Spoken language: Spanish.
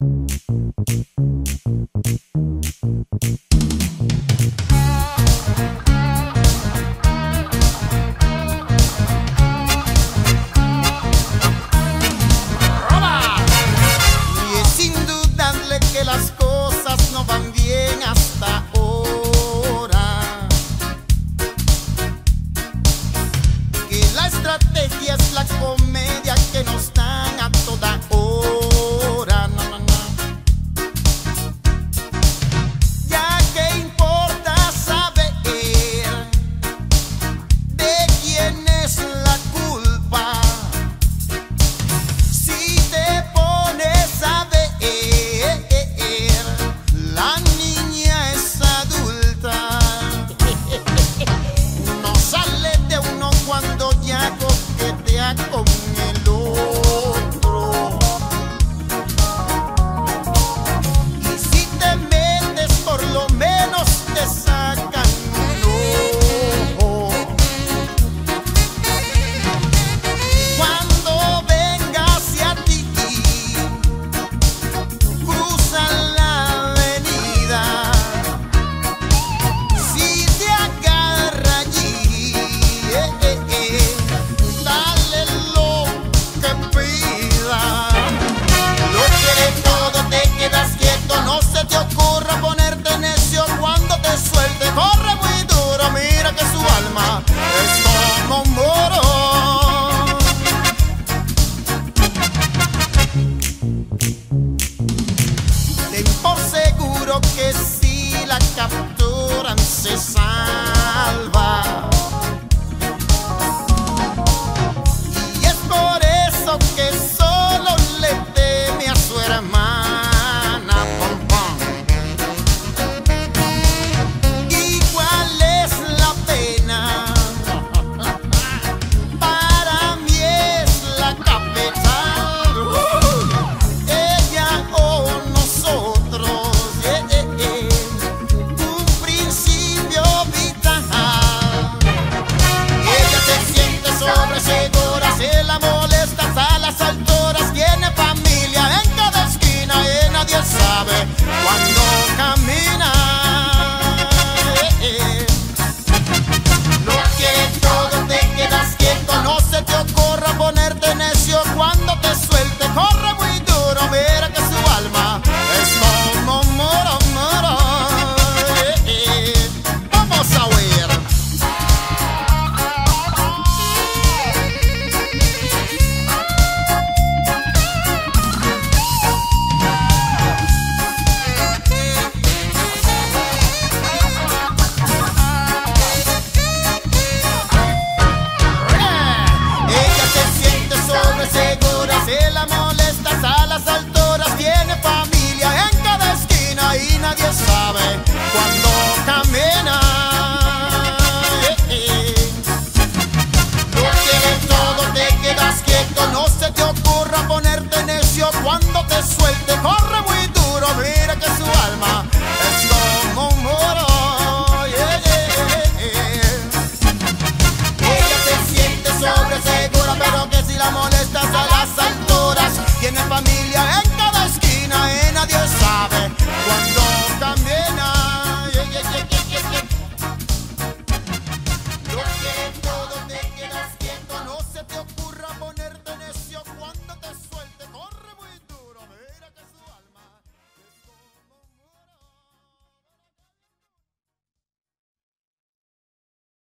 Las cosas no van bien hasta ahora, que la estrategia es la comedia que nos dan a toda hora. No, no, no. Ya que importa saber de quién es la culpa, si te pones a ver la niña es adulta. No sale de uno cuando ya coquetea con el otro. Y si te metes, por lo menos te sacan un ojo. Cuando venga hacia ti, cruzan la no se te ocurra ponerte necio cuando te suelte. Corre muy duro, mira que su alma es como un muro. Ten por seguro que si la capturan se salva. Y es por eso que solo le teme a su hermana. Segura, se la molestas a las alturas, tiene familia en cada esquina y nadie sabe cuando camina. Lo quieres todo, te quedas quieto, no se te ocurra ponerte necio cuando te suelte. Corre muy duro, mira que su alma es como un muro, muro. Vamos a oír. Segura, se la molestas a las alturas, tiene familia en cada esquina y nadie sabe cuando camina. Lo quieres todo, te quedas quieto, no se te ocurra ponerte necio cuando te suelte. Corre muy